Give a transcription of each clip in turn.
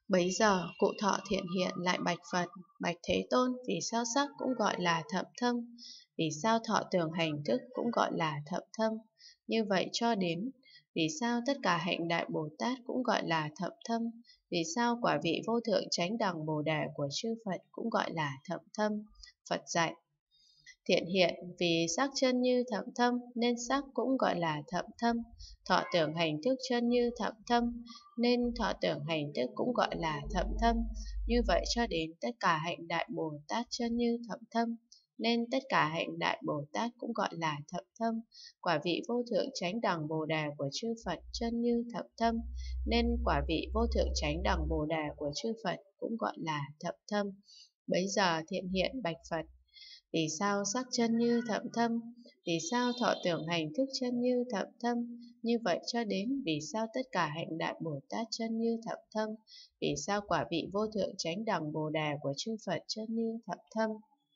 Bấy giờ cụ thọ thiện hiện lại bạch Phật: Bạch Thế Tôn, vì sao sắc cũng gọi là thậm thâm? Vì sao thọ tưởng hành thức cũng gọi là thậm thâm? Như vậy cho đến vì sao tất cả hạnh Đại Bồ Tát cũng gọi là thậm thâm? Vì sao quả vị vô thượng chánh đẳng Bồ Đề của chư Phật cũng gọi là thậm thâm? Phật dạy: Thiện hiện, vì sắc chân như thậm thâm nên sắc cũng gọi là thậm thâm. Thọ tưởng hành thức chân như thậm thâm nên thọ tưởng hành thức cũng gọi là thậm thâm. Như vậy cho đến tất cả hạnh Đại Bồ Tát chân như thậm thâm nên tất cả hạnh Đại Bồ Tát cũng gọi là thậm thâm. Quả vị vô thượng chánh đẳng Bồ Đề của chư Phật chân như thậm thâm nên quả vị vô thượng chánh đẳng Bồ Đề của chư Phật cũng gọi là thậm thâm. Bấy giờ thiện hiện bạch Phật: Vì sao sắc chân như thậm thâm? Vì sao thọ tưởng hành thức chân như thậm thâm? Như vậy cho đến vì sao tất cả hạnh Đại Bồ Tát chân như thậm thâm? Vì sao quả vị vô thượng chánh đẳng Bồ Đề của chư Phật chân như thậm thâm?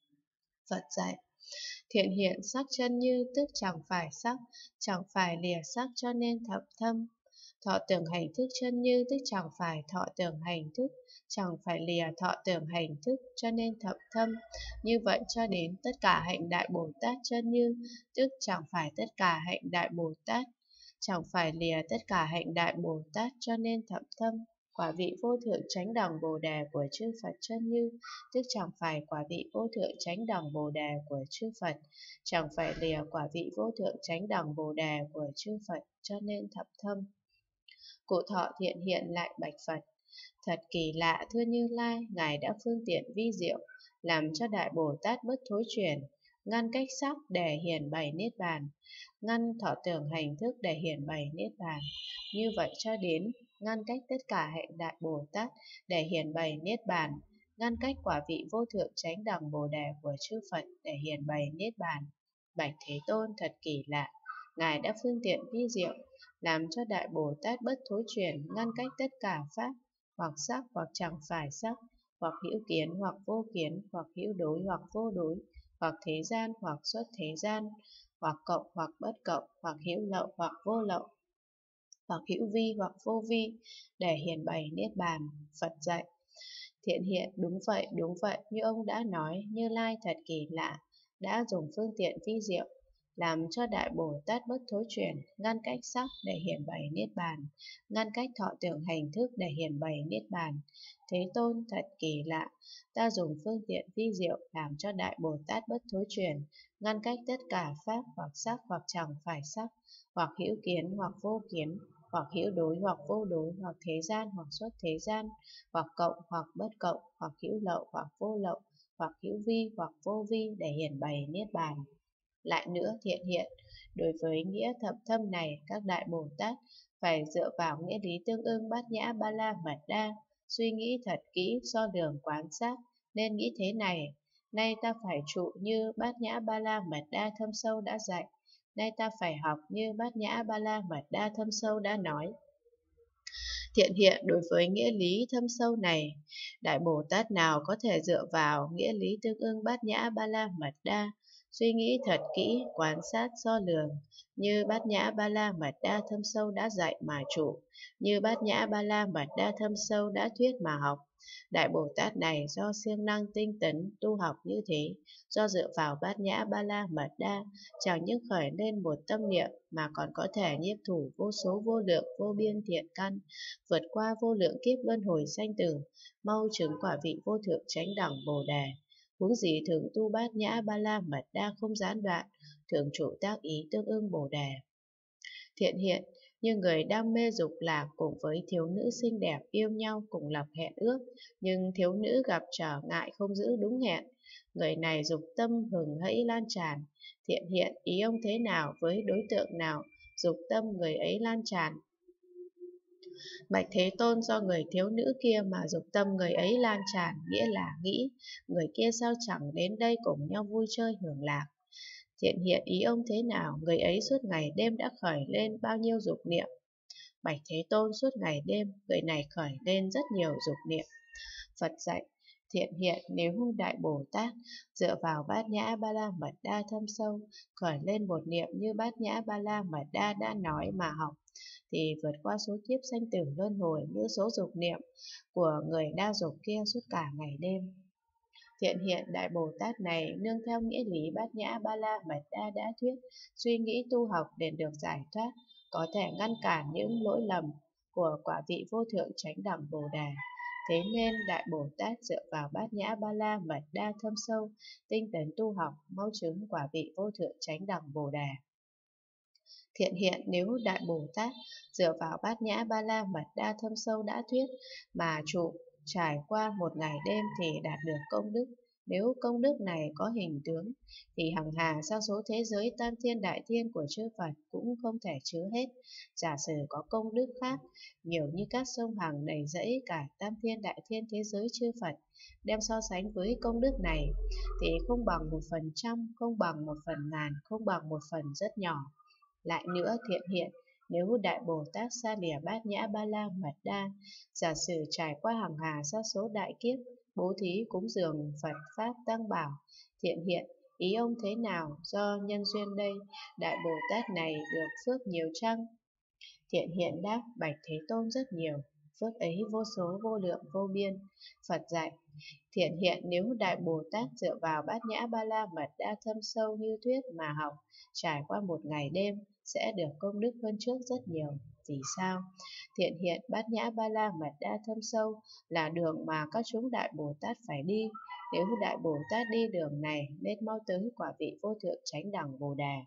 Phật dạy: Thiện hiện, sắc chân như tức chẳng phải sắc, chẳng phải lìa sắc cho nên thậm thâm. Thọ tưởng hành thức chân như tức chẳng phải thọ tưởng hành thức, chẳng phải lìa thọ tưởng hành thức cho nên thậm thâm. Như vậy cho đến tất cả hạnh Đại Bồ Tát chân như tức chẳng phải tất cả hạnh Đại Bồ Tát, chẳng phải lìa tất cả hạnh Đại Bồ Tát cho nên thậm thâm. Quả vị vô thượng chánh đẳng Bồ Đề của chư Phật chân như tức chẳng phải quả vị vô thượng chánh đẳng Bồ Đề của chư Phật, chẳng phải lìa quả vị vô thượng chánh đẳng Bồ Đề của chư Phật cho nên thậm thâm. Cụ thọ thiện hiện lại bạch Phật: Thật kỳ lạ thưa Như Lai, Ngài đã phương tiện vi diệu, làm cho Đại Bồ Tát bất thối chuyển, ngăn cách sắc để hiển bày Niết Bàn, ngăn thọ tưởng hành thức để hiển bày Niết Bàn. Như vậy cho đến ngăn cách tất cả hạnh Đại Bồ Tát để hiển bày Niết Bàn, ngăn cách quả vị vô thượng chánh đẳng Bồ Đề của chư Phật để hiển bày Niết Bàn. Bạch Thế Tôn, thật kỳ lạ, Ngài đã phương tiện vi diệu, làm cho Đại Bồ Tát bất thối chuyển, ngăn cách tất cả pháp, hoặc sắc hoặc chẳng phải sắc, hoặc hữu kiến hoặc vô kiến, hoặc hữu đối hoặc vô đối, hoặc thế gian hoặc xuất thế gian, hoặc cộng hoặc bất cộng, hoặc hữu lậu hoặc vô lậu, hoặc hữu vi hoặc vô vi, để hiển bày Niết Bàn. Phật dạy: Thiện hiện, đúng vậy, như ông đã nói, Như Lai thật kỳ lạ, đã dùng phương tiện vi diệu, làm cho Đại Bồ Tát bất thối chuyển, ngăn cách sắc để hiển bày Niết Bàn, ngăn cách thọ tưởng hành thức để hiển bày Niết Bàn. Thế Tôn, thật kỳ lạ, ta dùng phương tiện vi diệu, làm cho Đại Bồ Tát bất thối chuyển, ngăn cách tất cả pháp hoặc sắc hoặc chẳng phải sắc, hoặc hữu kiến hoặc vô kiến, hoặc hữu đối hoặc vô đối, hoặc thế gian hoặc xuất thế gian, hoặc cộng hoặc bất cộng, hoặc hữu lậu hoặc vô lậu, hoặc hữu vi hoặc vô vi, để hiển bày Niết Bàn. Lại nữa, thiện hiện, đối với nghĩa thậm thâm này, các Đại Bồ Tát phải dựa vào nghĩa lý tương ưng Bát Nhã Ba La Mật Đa, suy nghĩ thật kỹ, so lường quán sát, nên nghĩ thế này: nay ta phải trụ như Bát Nhã Ba La Mật Đa thâm sâu đã dạy, nay ta phải học như Bát Nhã Ba La Mật Đa thâm sâu đã nói. Thiện hiện, đối với nghĩa lý thâm sâu này, Đại Bồ Tát nào có thể dựa vào nghĩa lý tương ưng Bát Nhã Ba La Mật Đa, suy nghĩ thật kỹ, quan sát so lường, như Bát Nhã Ba La Mật Đa thâm sâu đã dạy mà trụ, như Bát Nhã Ba La Mật Đa thâm sâu đã thuyết mà học. Đại Bồ Tát này do siêng năng tinh tấn tu học như thế, do dựa vào Bát Nhã Ba La Mật Đa, chẳng những khởi lên một tâm niệm mà còn có thể nhiếp thủ vô số vô lượng vô biên thiện căn, vượt qua vô lượng kiếp luân hồi sanh tử, mau chứng quả vị vô thượng chánh đẳng Bồ Đề. Huống gì thường tu Bát Nhã Ba La Mật Đa không gián đoạn, thường trụ tác ý tương ưng Bồ Đề. Thiện hiện, như người đam mê dục lạc cùng với thiếu nữ xinh đẹp yêu nhau cùng lập hẹn ước, nhưng thiếu nữ gặp trở ngại không giữ đúng hẹn. Người này dục tâm hừng hẫy lan tràn. Thiện hiện, ý ông thế nào, với đối tượng nào dục tâm người ấy lan tràn? Bạch Thế Tôn, do người thiếu nữ kia mà dục tâm người ấy lan tràn, nghĩa là nghĩ, người kia sao chẳng đến đây cùng nhau vui chơi hưởng lạc. Thiện hiện, ý ông thế nào, người ấy suốt ngày đêm đã khởi lên bao nhiêu dục niệm? Bạch Thế Tôn, suốt ngày đêm, người này khởi lên rất nhiều dục niệm. Phật dạy: Thiện hiện, nếu Đại Bồ Tát dựa vào Bát Nhã Ba La Mật Đa thâm sâu, khởi lên một niệm như Bát Nhã Ba La Mật Đa đã nói mà học, thì vượt qua số kiếp sanh tử luân hồi như số dục niệm của người đa dục kia suốt cả ngày đêm. Thiện hiện Đại Bồ Tát này nương theo nghĩa lý Bát Nhã Ba La Mật Đa đã thuyết, suy nghĩ tu học để được giải thoát, có thể ngăn cản những lỗi lầm của quả vị vô thượng chánh đẳng Bồ Đề. Thế nên Đại Bồ Tát dựa vào Bát Nhã Ba La Mật Đa thâm sâu, tinh tấn tu học, mau chứng quả vị vô thượng chánh đẳng Bồ Đề. Thiện hiện nếu Đại Bồ Tát dựa vào Bát Nhã Ba La Mật Đa thâm sâu đã thuyết mà trụ trải qua một ngày đêm thì đạt được công đức. Nếu công đức này có hình tướng thì hằng hà sa số thế giới tam thiên đại thiên của chư Phật cũng không thể chứa hết. Giả sử có công đức khác nhiều như các sông Hằng đầy dẫy cả tam thiên đại thiên thế giới chư Phật, đem so sánh với công đức này thì không bằng 1%, không bằng 1/1000, không bằng 1 phần rất nhỏ. Lại nữa thiện hiện, nếu Đại Bồ Tát xa lìa Bát Nhã Ba La Mật Đa, giả sử trải qua hàng hà sa số đại kiếp, bố thí cúng dường Phật Pháp Tăng Bảo, thiện hiện, ý ông thế nào, do nhân duyên đây, Đại Bồ Tát này được phước nhiều chăng? Thiện hiện đáp, bạch Thế Tôn rất nhiều, phước ấy vô số vô lượng vô biên. Phật dạy, thiện hiện nếu Đại Bồ Tát dựa vào Bát Nhã Ba La Mật Đa thâm sâu như thuyết mà học, trải qua một ngày đêm, sẽ được công đức hơn trước rất nhiều. Vì sao? Thiện hiện Bát Nhã Ba La Mật Đa thâm sâu là đường mà các chúng Đại Bồ Tát phải đi. Nếu Đại Bồ Tát đi đường này nên mau tới quả vị vô thượng chánh đẳng Bồ Đề.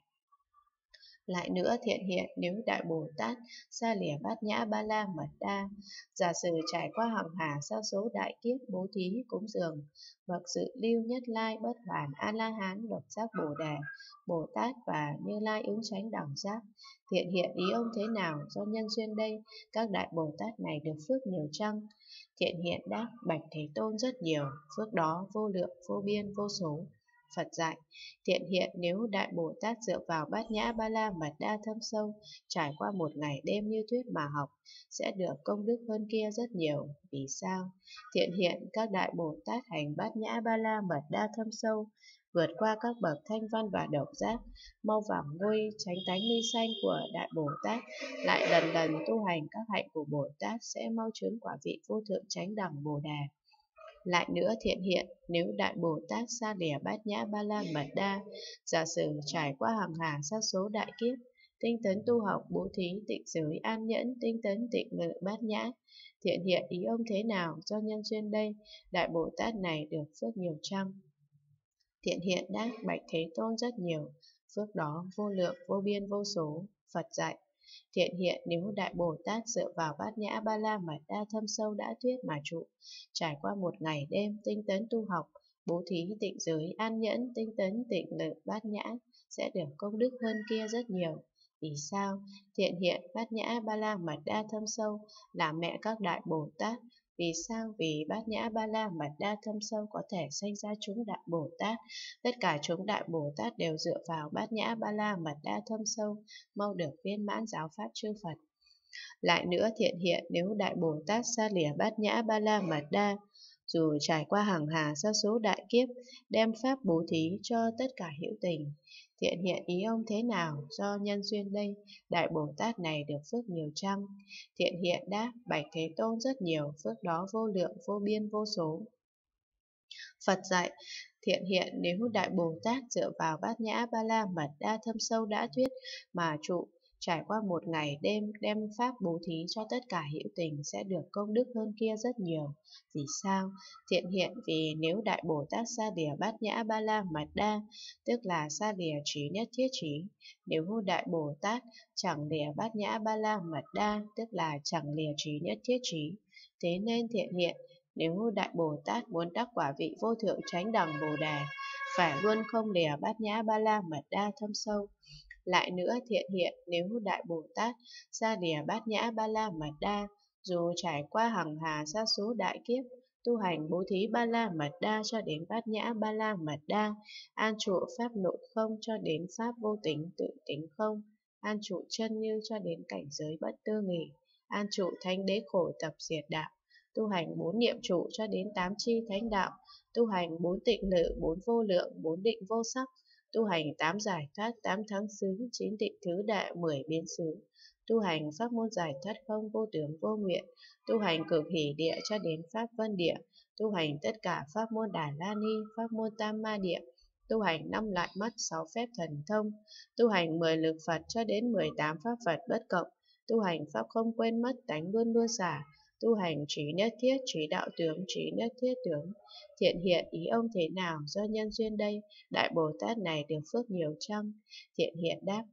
Lại nữa thiện hiện nếu Đại Bồ Tát xa lìa Bát Nhã Ba La Mật Đa, giả sử trải qua hằng hà sa số đại kiếp bố thí cúng dường bậc dự lưu Nhất Lai Bất Hoàn A La Hán Độc Giác Bồ Đề, Bồ Tát và Như Lai ứng chánh đẳng giác, thiện hiện ý ông thế nào, do nhân duyên đây, các Đại Bồ Tát này được phước nhiều chăng? Thiện hiện đáp, bạch Thế Tôn rất nhiều, phước đó vô lượng vô biên vô số. Phật dạy, thiện hiện nếu Đại Bồ Tát dựa vào Bát Nhã Ba La Mật Đa thâm sâu, trải qua một ngày đêm như thuyết mà học, sẽ được công đức hơn kia rất nhiều. Vì sao? Thiện hiện các Đại Bồ Tát hành Bát Nhã Ba La Mật Đa thâm sâu, vượt qua các bậc thanh văn và độc giác, mau vào ngôi chánh tánh ly sanh của Đại Bồ Tát, lại lần lần tu hành các hạnh của Bồ Tát sẽ mau chứng quả vị vô thượng chánh đẳng Bồ Đề. Lại nữa thiện hiện, nếu Đại Bồ Tát xa lìa Bát Nhã Ba La Mật Đa, giả sử trải qua hàng hà sa số đại kiếp, tinh tấn tu học bố thí tịnh giới an nhẫn, tinh tấn tịnh lự bát nhã, thiện hiện ý ông thế nào, do nhân duyên đây, Đại Bồ Tát này được phước nhiều chăng? Thiện hiện đáp, bạch Thế Tôn rất nhiều, phước đó vô lượng vô biên vô số. Phật dạy, thiện hiện nếu Đại Bồ Tát dựa vào Bát Nhã Ba La Mật Đa thâm sâu đã thuyết mà trụ, trải qua một ngày đêm tinh tấn tu học, bố thí tịnh giới an nhẫn, tinh tấn tịnh lự bát nhã, sẽ được công đức hơn kia rất nhiều. Vì sao? Thiện hiện Bát Nhã Ba La Mật Đa thâm sâu là mẹ các Đại Bồ Tát. Vì sao? Vì Bát Nhã Ba La Mật Đa thâm sâu có thể sanh ra chúng Đại Bồ Tát. Tất cả chúng Đại Bồ Tát đều dựa vào Bát Nhã Ba La Mật Đa thâm sâu, mau được viên mãn giáo pháp chư Phật. Lại nữa thiện hiện nếu Đại Bồ Tát xa lìa Bát Nhã Ba La Mật Đa, dù trải qua hàng hà sa số đại kiếp, đem pháp bố thí cho tất cả hữu tình, thiện hiện ý ông thế nào, do nhân duyên đây, Đại Bồ Tát này được phước nhiều chăng? Thiện hiện đáp, bạch Thế Tôn rất nhiều, phước đó vô lượng vô biên vô số. Phật dạy, thiện hiện nếu Đại Bồ Tát dựa vào Bát Nhã Ba La Mật Đa thâm sâu đã thuyết mà trụ, trải qua một ngày đêm đem pháp bố thí cho tất cả hữu tình sẽ được công đức hơn kia rất nhiều. Vì sao? Thiện hiện vì nếu Đại Bồ Tát xa lìa Bát Nhã Ba La Mật Đa, tức là xa lìa trí nhất thiết trí. Nếu Đại Bồ Tát chẳng lìa Bát Nhã Ba La Mật Đa, tức là chẳng lìa trí nhất thiết trí. Thế nên thiện hiện nếu Đại Bồ Tát muốn đắc quả vị vô thượng chánh đẳng Bồ Đề, phải luôn không lìa Bát Nhã Ba La Mật Đa thâm sâu. Lại nữa thiện hiện nếu Đại Bồ Tát xa lìa Bát Nhã Ba La Mật Đa, dù trải qua hằng hà sa số đại kiếp, tu hành bố thí Ba La Mật Đa cho đến Bát Nhã Ba La Mật Đa, an trụ pháp nội không cho đến pháp vô tính tự tính không, an trụ chân như cho đến cảnh giới bất tư nghỉ, an trụ thánh đế khổ tập diệt đạo, tu hành 4 niệm trụ cho đến 8 chi thánh đạo, tu hành 4 tịnh lự, 4 vô lượng, 4 định vô sắc, tu hành 8 giải thoát, 8 thắng xứ, 9 tịnh thứ đại, 10 biến xứ, tu hành pháp môn giải thoát không vô tướng vô nguyện, tu hành cực hỷ địa cho đến pháp vân địa, tu hành tất cả pháp môn Đà La Ni, pháp môn Tam Ma Địa, tu hành 5 loại mắt 6 phép thần thông, tu hành 10 lực Phật cho đến 18 pháp Phật bất cộng, tu hành pháp không quên mất tánh luôn luôn xả, tu hành trí nhất thiết trí đạo tướng trí nhất thiết tướng. Thiện hiện ý ông thế nào, do nhân duyên đây, Đại Bồ Tát này được phước nhiều chăng? Thiện hiện đáp: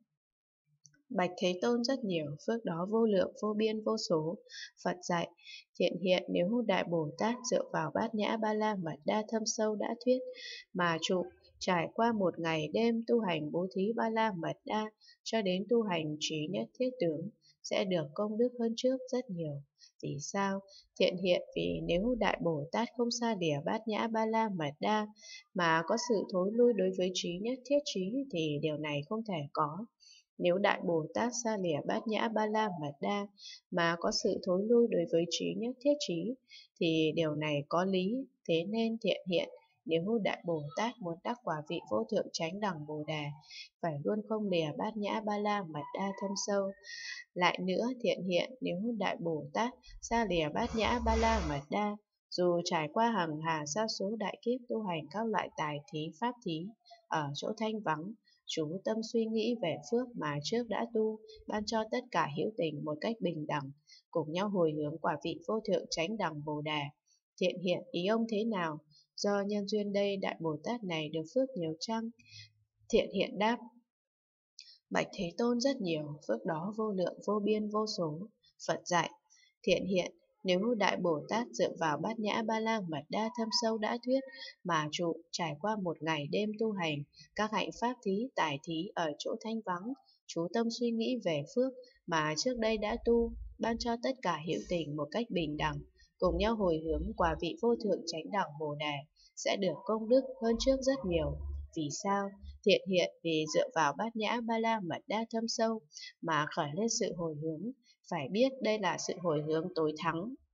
Bạch Thế Tôn rất nhiều, phước đó vô lượng, vô biên, vô số. Phật dạy: Thiện hiện, nếu Đại Bồ Tát dựa vào Bát Nhã Ba La Mật Đa thâm sâu đã thuyết, mà trụ, trải qua một ngày đêm tu hành bố thí Ba La Mật Đa, cho đến tu hành trí nhất thiết tướng, sẽ được công đức hơn trước rất nhiều. Vì sao? Thiện hiện, vì nếu Đại Bồ Tát không xa lìa Bát Nhã Ba La Mật Đa, mà có sự thối lui đối với trí nhất thiết trí, thì điều này không thể có. Nếu Đại Bồ Tát xa lìa Bát Nhã Ba La Mật Đa mà có sự thối lui đối với trí nhất thiết trí, thì điều này có lý. Thế nên thiện hiện, nếu Đại Bồ Tát muốn đắc quả vị vô thượng chánh đẳng Bồ Đề, phải luôn không lìa Bát Nhã Ba La Mật Đa thâm sâu. Lại nữa, thiện hiện, nếu Đại Bồ Tát xa lìa Bát Nhã Ba La Mật Đa, dù trải qua hằng hà sa số đại kiếp tu hành các loại tài thí pháp thí ở chỗ thanh vắng, chú tâm suy nghĩ về phước mà trước đã tu, ban cho tất cả hữu tình một cách bình đẳng, cùng nhau hồi hướng quả vị vô thượng chánh đẳng Bồ Đề. Thiện hiện, ý ông thế nào? Do nhân duyên đây, Đại Bồ Tát này được phước nhiều chăng? Thiện hiện đáp: Bạch Thế Tôn rất nhiều, phước đó vô lượng, vô biên, vô số. Phật dạy: Thiện hiện, nếu Đại Bồ Tát dựa vào Bát Nhã Ba La Mật Đa thâm sâu đã thuyết, mà trụ, trải qua một ngày đêm tu hành các hạnh pháp thí, tài thí ở chỗ thanh vắng, chú tâm suy nghĩ về phước mà trước đây đã tu, ban cho tất cả hữu tình một cách bình đẳng, cùng nhau hồi hướng quả vị vô thượng chánh đẳng Bồ Đề, sẽ được công đức hơn trước rất nhiều. Vì sao? Thiện hiện, vì dựa vào Bát Nhã Ba La Mật Đa thâm sâu mà khởi lên sự hồi hướng, phải biết đây là sự hồi hướng tối thắng,